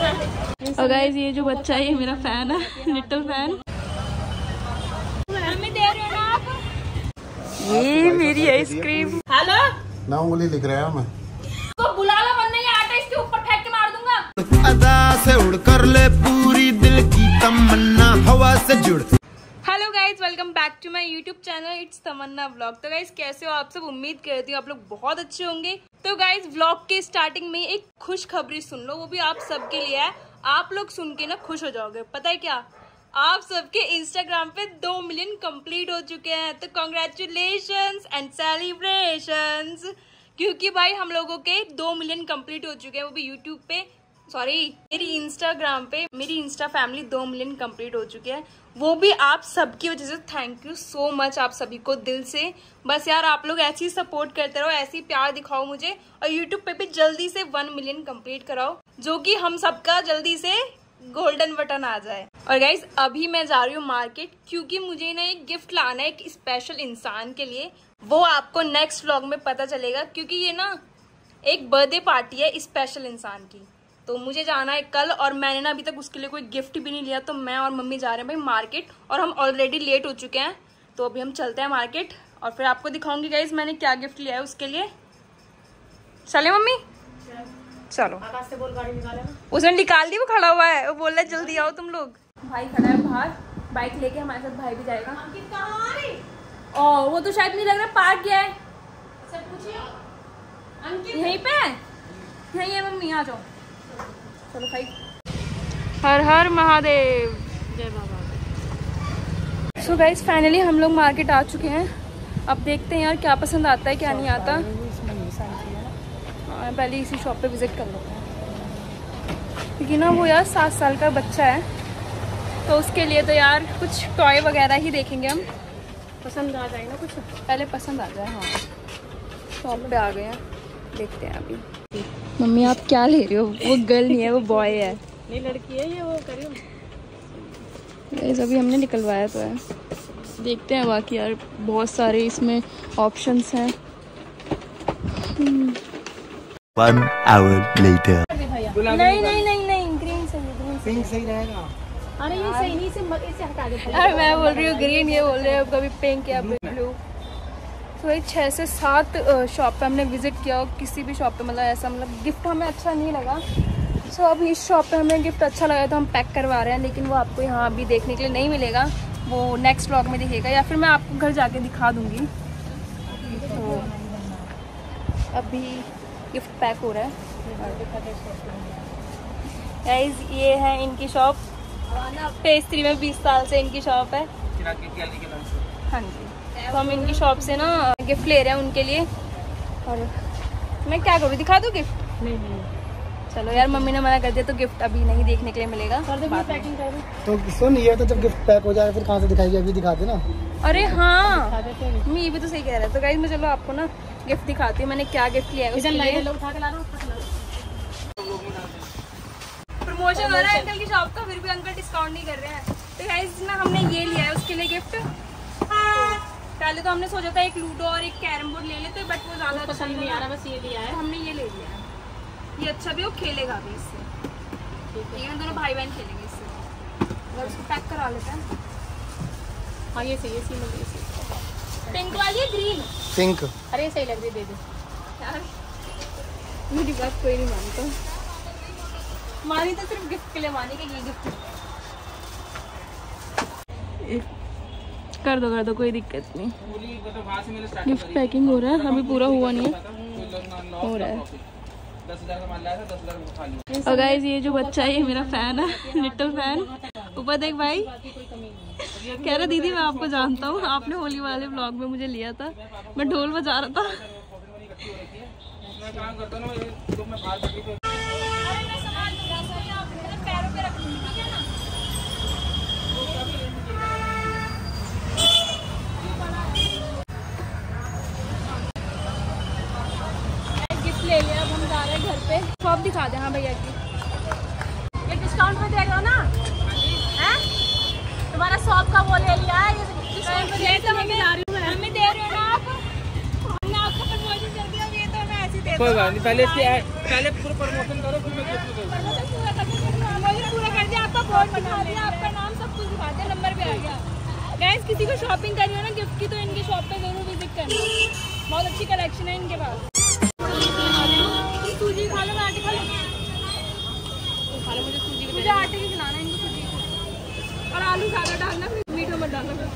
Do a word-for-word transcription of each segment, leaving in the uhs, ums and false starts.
और गाइस ये जो बच्चा है ये मेरा फैन है, लिटिल फैन। हमें दे रहे हो ना आप? ये मेरी आइसक्रीम। हेलो ना उंगली लिख रहा है मैं तो बुला लो वरना ये आटा इसके ऊपर फेंक के मार दूंगा। अदा से उड़कर ले पूरी दिल की तमन्ना हवा से जुड़। Hello guys, welcome back to my YouTube channel, it's Tamanna vlog. तो गाइज कैसे हो आप सब? उम्मीद करती हूँ आप लोग बहुत अच्छे होंगे। तो गाइज व्लॉग के स्टार्टिंग में एक खुशखबरी सुन लो, वो भी आप सबके लिए है। आप लोग सुन के ना खुश हो जाओगे। पता है क्या, आप सबके इंस्टाग्राम पे दो मिलियन कंप्लीट हो चुके हैं। तो कॉन्ग्रेचुलेशंस एंड सेलिब्रेशंस, क्योंकि भाई हम लोगों के दो मिलियन कंप्लीट हो चुके हैं, वो भी यूट्यूब पे, सॉरी मेरी इंस्टाग्राम पे मेरी insta family two million complete हो चुके हैं, वो भी आप सबकी वजह से। थैंक यू सो मच आप सभी को दिल से। बस यार आप लोग ऐसे ही सपोर्ट करते रहो, ऐसे ही प्यार दिखाओ मुझे, और यूट्यूब पे भी जल्दी से वन मिलियन कंप्लीट कराओ, जो कि हम सबका जल्दी से गोल्डन बटन आ जाए। और गाइज अभी मैं जा रही हूँ मार्केट, क्योंकि मुझे ना एक गिफ्ट लाना है एक स्पेशल इंसान के लिए। वो आपको नेक्स्ट व्लॉग में पता चलेगा, क्योंकि ये ना एक बर्थडे पार्टी है स्पेशल इंसान की। तो मुझे जाना है कल, और मैंने ना अभी तक उसके लिए कोई गिफ्ट भी नहीं लिया। तो मैं और मम्मी जा रहे हैं भाई मार्केट, और हम ऑलरेडी लेट हो चुके हैं। तो अभी हम चलते हैं मार्केट, और फिर आपको दिखाऊंगी गाइज मैंने क्या गिफ्ट लिया है उसके लिए। चले मम्मी? चलो। आकाश से बोल गाड़ी निकाले ना। उसने निकाल दी, वो खड़ा हुआ है, वो बोल रहा है जल्दी आओ तुम लोग। भाई खड़ा है बाहर बाइक लेके, हमारे साथ भाई भी जाएगा। अंकित कहाँ आ रही? ओ वो तो शायद नहीं लग रहा पार्क गया है। अच्छा पूछिए अंकित यहीं पे है? यहीं है मम्मी, आ जाओ। चलो भाई, हर हर महादेव, जय बाबा। सो गाइस फाइनली हम लोग मार्केट आ चुके हैं। अब देखते हैं यार क्या पसंद आता है क्या नहीं आता। हाँ, पहले इसी शॉप पे विजिट कर लेते हैं, क्योंकि ना वो यार सात साल का बच्चा है, तो उसके लिए तो यार कुछ टॉय वगैरह ही देखेंगे हम। पसंद आ जाए ना कुछ, पहले पसंद आ जाए। हाँ शॉप पे आ गए हैं, देखते हैं अभी। मम्मी आप क्या ले रहे हो? वो गर्ल नहीं है, वो बॉय है। नहीं लड़की है ये, वो करियो। गाइस अभी हमने निकलवाया तो है, देखते हैं। बाकी यार बहुत सारे इसमें ऑप्शंस हैं। One hour later. नहीं नहीं नहीं नहीं ग्रीन सही है, ग्रीन पिंक सही रहेगा। अरे ये सही नहीं, से इसे हटा दे। अरे मैं बोल रही हूँ ग्रीन, ये बोल रहे हो कभी पिंक या ब्लू। तो वही छः से सात शॉप पे हमने विजिट किया, और किसी भी शॉप पे मतलब ऐसा मतलब गिफ्ट हमें अच्छा नहीं लगा। सो अब इस शॉप पे हमें गिफ्ट अच्छा लगा तो हम पैक करवा रहे हैं, लेकिन वो आपको यहाँ अभी देखने के लिए नहीं मिलेगा, वो नेक्स्ट व्लॉग में दिखेगा, या फिर मैं आपको घर जाके दिखा दूँगी। तो अभी गिफ्ट पैक हो रहा है। गाइस ये है इनकी शॉप, फेज थ्री में बीस साल से इनकी शॉप है। हाँ जी, तो हम इनकी शॉप से ना गिफ्ट ले रहे हैं उनके लिए। और मैं क्या करूँ, दिखा दूँ गिफ्ट? नहीं नहीं चलो यार, मम्मी ने मना कर दिया तो गिफ्ट अभी नहीं देखने के लिए मिलेगा। कर दे, पैकिंग कर दे। तो सुन, ये तो जब गिफ्ट पैक हो जाए फिर कहाँ से दिखाई, अभी दिखा दे ना। अरे हाँ खा देते हैं। मम्मी ये भी तो सही कह रहा है। तो गाइस मैं चलो आपको ना गिफ्ट दिखाती हूँ मैंने क्या गिफ्ट लिया है उसके लिए। उठा के ला रहा हूँ। प्रमोशन हो रहा है अंकल की शॉप का, फिर भी अंकल डिस्काउंट नहीं कर रहे हैं। तो गाइस ना हमने ये लिया है उसके लिए गिफ्ट। पहले तो हमने सोचा था एक लूडो और एक कैरम बोर्ड ले लेते, बट वो ज्यादा पसंद नहीं आ रहा, बस ये लिया है। तो हमने ये ले लिया है। ये अच्छा भी, वो खेलेगा भी इससे। ठीक है, दोनों भाई बहन खेलेंगे इससे। अगर उसको पैक करा लेते हैं। हाँ ये सही है, सी लग रही। पिंक वाली है ग्रीन? पिंक। अरे ये सही लग रही, दे दे यार मेरी बात कोई नहीं मानता, मानी तो सिर्फ गिफ्ट के लिए मानी कि ये गिफ्ट कर दो कर दो, कोई दिक्कत नहीं। गिफ्ट पैकिंग हो रहा है, अभी पूरा हुआ नहीं है, हो रहा है। और गाइस ये जो बच्चा है ये मेरा फैन है, लिटिल फैन। ऊपर देख भाई, कह रहा दीदी मैं आपको जानता हूँ, आपने होली वाले व्लॉग में मुझे लिया था, मैं ढोल बजा रहा था। ले लिया, अब हम जा रहे हैं घर पे। शॉप दिखा दे। हाँ भैया की ये डिस्काउंट में देगा ना? हैं? तुम्हारा शॉप का वो ले लिया है, ये डिस्काउंट में दे तो हमें हमें दे रहे हो ना आप? हमने आपको प्रमोशन कर दिया, ये तो मैं ऐसे ही दे दूँ। कोई बात नहीं, पहले इसकी पहले पूरा प्रमोशन करो, फिर मैं गिफ्ट दूँगा। अकाउंट दिखा दिया, आपका नाम सब कुछ दिखा दिया, नंबर भी आ गया। गाइस किसी को शॉपिंग करनी हो ना गिफ्ट की तो इनके शॉप पे जरूर विजिट करना, बहुत अच्छी कलेक्शन है इनके पास। सूजी खा लो, मैं आटे खा लो, खा लो, मुझे सूजी मुझे आटे की खिलाना है इनको, सूजी और आलू ज़्यादा डालना, फिर मीठा मत डालना।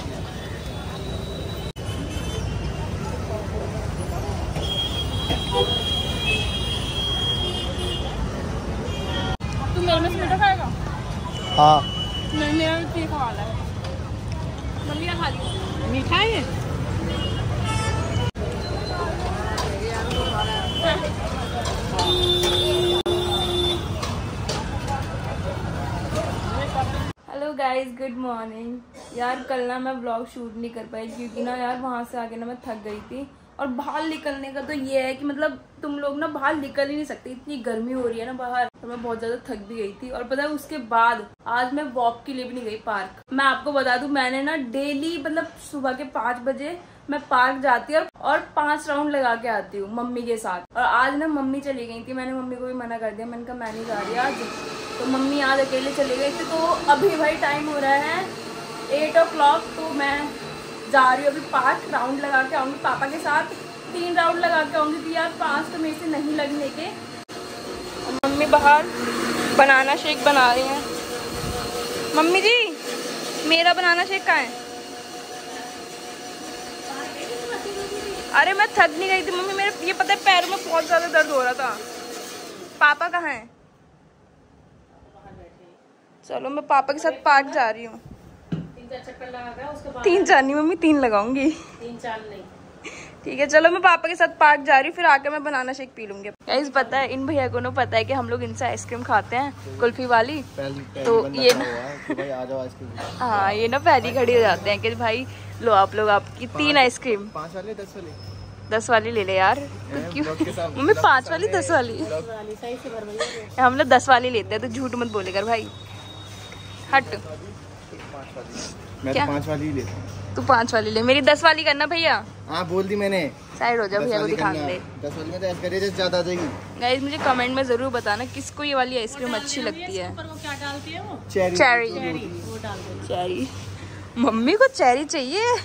तू मेरे में से मीठा खाएगा? हाँ नहीं, मेरा भी तीखा वाला है। मम्मी खा ली मीठा है। Hello guys, good morning. यार कल ना मैं व्लॉग शूट नहीं कर पाई क्योंकि ना यार वहाँ से आके ना मैं थक गई थी। और बाहर निकलने का तो ये है कि मतलब तुम लोग ना बाहर निकल ही नहीं सकते, इतनी गर्मी हो रही है ना बाहर, तो मैं बहुत ज्यादा थक भी गई थी। और पता है उसके बाद आज मैं वॉक के लिए भी नहीं गई पार्क। मैं आपको बता दूं, मैंने ना डेली मतलब सुबह के पाँच बजे मैं पार्क जाती हूँ और पांच राउंड लगा के आती हूँ मम्मी के साथ। और आज ना मम्मी चली गई थी, मैंने मम्मी को भी मना कर दिया, मैंने कहा मैं नहीं जा रही आज, तो मम्मी आज अकेले चले गए थे। तो अभी भाई टाइम हो रहा है एट ओ क्लॉक, तो मैं जा रही हूँ अभी पाँच राउंड लगा के आऊँगी पापा के साथ, तीन राउंड लगा के आऊँगी कि यार पाँच तो मेरे से नहीं लगने के। मम्मी बाहर बनाना शेक बना रही हैं। मम्मी जी मेरा बनाना शेक कहाँ है? अरे मैं थक नहीं गई थी मम्मी, मेरे ये पता है पैरों में बहुत ज्यादा दर्द हो रहा था। पापा कहाँ हैं? चलो मैं पापा के साथ पार्क जा रही हूँ। तीन चार चक्कर लगा उसके बाद तीन चार नहीं मम्मी, तीन लगाऊंगी। तीन चार नहीं, ठीक है चलो मैं पापा के साथ पार्क जा रही हूँ, फिर आके मैं बनाना शेक पी लूंगी। गाइस पता है इन भैया को ना पता है कि हम लोग इनसे आइसक्रीम खाते हैं कुल्फी वाली, पहली, पहली तो ये ना भाई आ जाओ आइसक्रीम। हाँ ये ना पहली खड़ी हो जाते हैं कि भाई लो आप लोग आपकी तीन आइसक्रीम। पाँच वाले दस वाले दस वाली ले ले यार, तो क्यों मम्मी पाँच वाली दस वाली? सही से भर भैया। हम लोग दस वाली लेते हैं, तो झूठ मत बोले कर भाई, हट। मैं क्या? तो पाँच वाली ही लेता हूँ। तू पाँच वाली ले, मेरी दस वाली करना भैया। हाँ बोल दी मैंने, साइड हो जा, भैया को दिखाने दे। दस वाली में तो एस्करेज ज्यादा आ जाएगी। गाइस मुझे कमेंट में जरूर बताना किसको ये वाली आइसक्रीम अच्छी लगती है। ऊपर वो क्या डालती है वो? Cherry cherry. वो डाल दो। चेरी, मम्मी को चेरी चाहिए।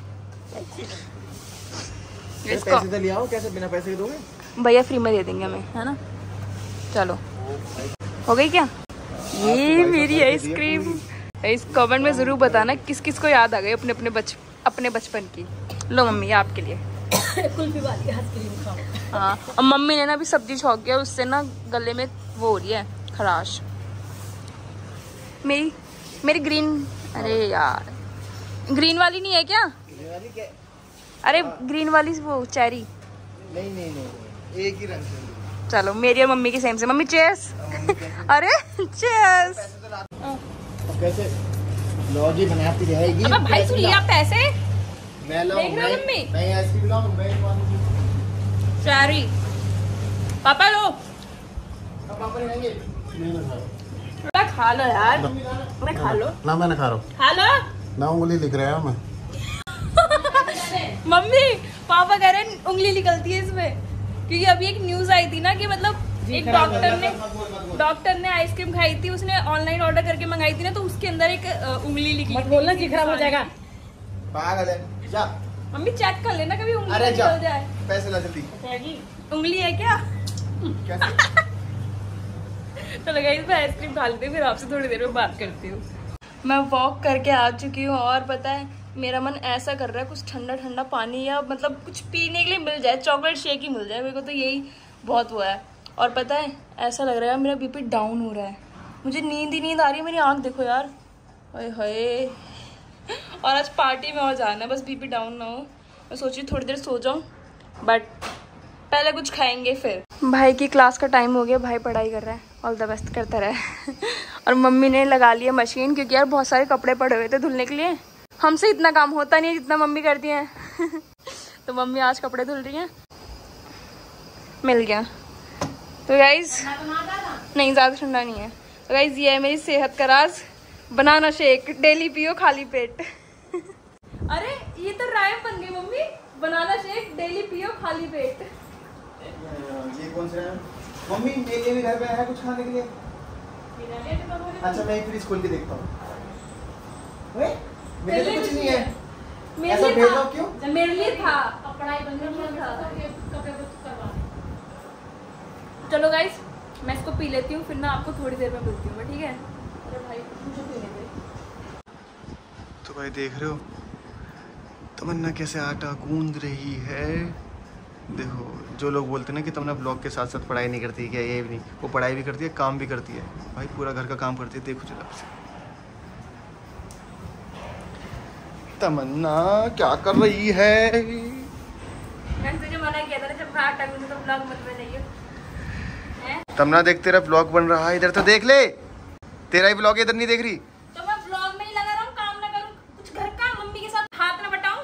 इसको पैसे तो ले आओ, कैसे बिना पैसे के दोगे? भैया फ्री में दे देंगे हमें, है ना। चलो हो गई क्या ये मेरी आइसक्रीम? इस कमेंट में जरूर बताना किस किस को याद आ गई अपने अपने बच अपने बचपन की। लो मम्मी आपके लिए कुल्फी वाली आइसक्रीम खाओ। हाँ, और मम्मी ने ना अभी सब्जी छौंक गया, उससे ना गले में वो हो रही है खराश। मेरी मेरी ग्रीन, अरे यार ग्रीन वाली नहीं है क्या? वाली क्या? अरे ग्रीन वाली वो चेरी। नहीं नहीं नहीं, एक ही रंग से। चलो मेरी और मम्मी की सेम से। मम्मी चेयर्स। अरे चेयर्स। कैसे लॉजी बनाती रहेगी? अबे भाई तू लिया पैसे? मैं लाऊं, देख रहे हो मम्मी? मैं आइसक्रीम लाऊं, मैं चेरी पापा लो, अब पापा नहीं खाएंगे। नहीं मैं खा रहा हूं। थोड़ा खा लो यार, मैं खा लो, ना मैं ना खा रहा हूँ, खा लो। ना उंगली लिख रहा हूँ मैं। मम्मी पापा कह रहे हैं उंगली निकलती है इसमें, क्योंकि अभी एक न्यूज आई थी ना कि मतलब एक डॉक्टर ने डॉक्टर ने आइसक्रीम खाई थी, उसने ऑनलाइन ऑर्डर करके मंगाई थी ना, तो उसके अंदर एक अ, उंगली निकली। मत बोलना जी खराब हो जाएगा। पागल है, जा। मम्मी चेक कर लेना कभी उंगली अरे जा, निकल जाए। पैसे ला जल्दी। उंगली है क्या? कैसे? चलो गाइस मैं आइसक्रीम खा लेती हूँ, फिर आपसे थोड़ी देर में बात करती हूँ। मैं वॉक करके आ चुकी हूँ और पता है मेरा मन ऐसा कर रहा है कुछ ठंडा ठंडा पानी या मतलब कुछ पीने के लिए मिल जाए, चॉकलेट शेक ही मिल जाए, मेरे को तो यही बहुत हुआ है। और पता है ऐसा लग रहा है मेरा बीपी डाउन हो रहा है, मुझे नींद ही नींद आ रही है, मेरी आँख देखो यार, हाय हाय। और आज पार्टी में और जाना है, बस बीपी डाउन ना हो। मैं सोच रही थोड़ी देर सो जाऊँ, बट पहले कुछ खाएंगे फिर। भाई की क्लास का टाइम हो गया, भाई पढ़ाई कर रहा है, ऑल द बेस्ट करता रहे। और मम्मी ने लगा लिया मशीन, क्योंकि यार बहुत सारे कपड़े पड़े हुए थे धुलने के लिए, हमसे इतना काम होता नहीं है जितना मम्मी करती हैं। तो मम्मी आज कपड़े धुल रही हैं, मिल गया। तो गाइज नहीं ज़्यादा ठंडा नहीं है। तो गाइज ये है मेरी सेहत का राज, बनाना शेक डेली पियो खाली पेट। अरे ये तो राइम बन गई मम्मी, बनाना शेक डेली पियो खाली पेट। ये कौन सा है? मम्मी मेरे लिए भी घर पे आया है कुछ खाने के लिए? अच्छा मैं एक फ्रिज खोल के देखता हूँ। मेरे तो कुछ नहीं है। ऐसा भेदभाव क्यों? मेरे लिए था। कपड़ा ही बंद था। कपड़े करवा। चलो गाइस मैं इसको पी लेती हूँ, फिर मैं आपको थोड़ी देर में मिलती हूँ, ठीक है? अरे भाई मुझे पीने दे। तो भाई देख रहे हो तमन्ना कैसे आटा गूंद रही है। देखो जो लोग बोलते हैं ना कि तमन्ना ब्लॉग के साथ साथ पढ़ाई नहीं करती, क्या ये भी नहीं, वो पढ़ाई भी करती है, काम भी करती है भाई, पूरा घर का काम करती है। देखो जरा से तमन्ना क्या कर रही है। मैंने तुझे मना किया था ना जब मैं आटा गूंदूं तो ब्लॉग मत बनाइए। तमन्ना देख तेरा ब्लॉग बन रहा है, इधर तो देख ले, तेरा ही ब्लॉग इधर नहीं देख रही। तो मैं ब्लॉग में ही लगा रहा हूँ, काम ना करूँ, कुछ घर का मम्मी के साथ हाथ ना बटाऊं।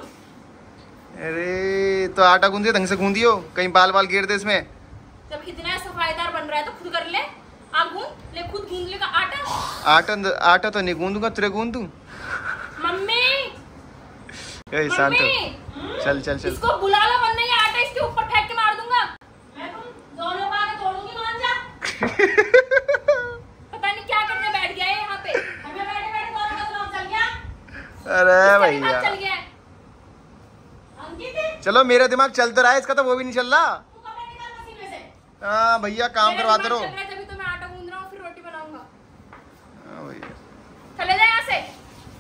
अरे तो आटा गूंदियो, ढंग से गूंदियो, कहीं बाल बाल गिर दे इसमें। जब इतना सफाईदार बन रहा है तो खुद कर ले, आ गूंद ले, खुद गूंद ले का आटा। आटा आटा तो नहीं गूंदूंगा, तेरे गूंद दूं। मम्मी ए शांत हो, चल चल चल। इसको बुला लो वरना ये आटा इसके ऊपर फेंक के मार दूंगा। मैं तुम दोनों को आके तोड़ूंगी, मान जा। पता नहीं क्या करने बैठ गया है यहाँ पे। हमें बैठे बैठे दोनों का दिमाग चल गया। अरे दिमाग भैया चल गया है। अंकित चलो मेरा दिमाग चल तो रहा है, इसका तो वो भी नहीं चल रहा। तू कपड़े निकाल मशीन में से। हाँ भैया काम मेरा करवाते दिमाग रहो। चल रहा है, तभी तो मैं आटा गूंद रहा हूँ, फिर रोटी बनाऊंगा। हाँ भैया चले जाए यहाँ से।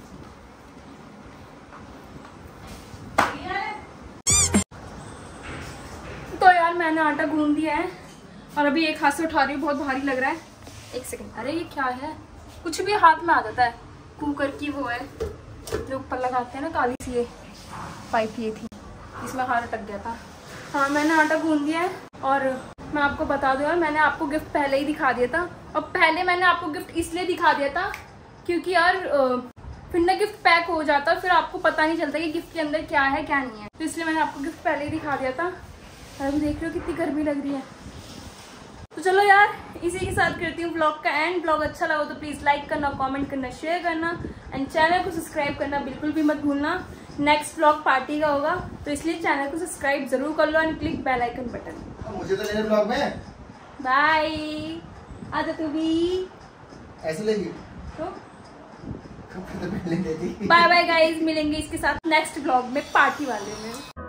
तो यार मैंने आटा गूंद दिया है और अभी एक हाथ से उठा रही हूँ, बहुत भारी लग रहा है। एक सेकंड, अरे ये क्या है, कुछ भी हाथ में आ जाता है। कुकर की वो है जो ऊपर लगाते हैं ना, काली सी ये पाइप, ये थी, इसमें हाथ अटक गया था। हाँ मैंने आटा गूंद दिया है और मैं आपको बता दूँ यार, मैंने आपको गिफ्ट पहले ही दिखा दिया था। और पहले मैंने आपको गिफ्ट इसलिए दिखा दिया था क्योंकि यार फिर ना गिफ्ट पैक हो जाता, फिर आपको पता नहीं चलता कि गिफ्ट के अंदर क्या है क्या नहीं है, तो इसलिए मैंने आपको गिफ्ट पहले ही दिखा दिया था। अभी देख रहे हो कितनी गर्मी लग रही है। तो चलो यार इसी के साथ करती हूँ ब्लॉग का एंड। ब्लॉग अच्छा लगा तो प्लीज़ लाइक करना, कमेंट करना, शेयर करना एंड चैनल को सब्सक्राइब करना बिल्कुल भी मत भूलना। नेक्स्ट ब्लॉग पार्टी का होगा तो इसलिए चैनल को सब्सक्राइब जरूर कर लो and click bell icon button. मुझे तो लेने ब्लॉग में बाय। आजा तू भी ऐसे लेगी तो कपड़े तो पहले देती। बाय बाय गाइज, मिलेंगे इसके साथ नेक्स्ट ब्लॉग में पार्टी वाले में।